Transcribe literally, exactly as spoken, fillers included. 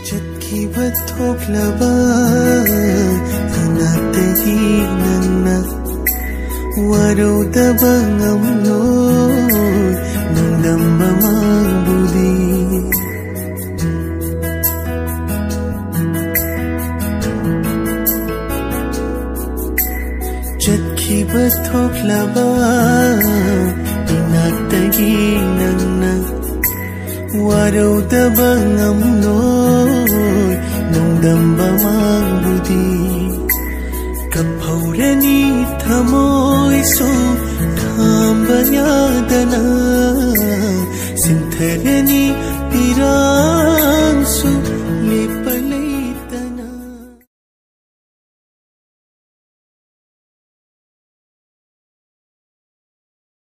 Chatkhiba thoklaba anatagi nanna warodaba ngamnoy nangdamba mangbudi Chatkhiba thoklaba anatagi nanna warodaba ngamnoy nangdamba mangbudi Kaphaurani thamoy so thamba yadana Sinthare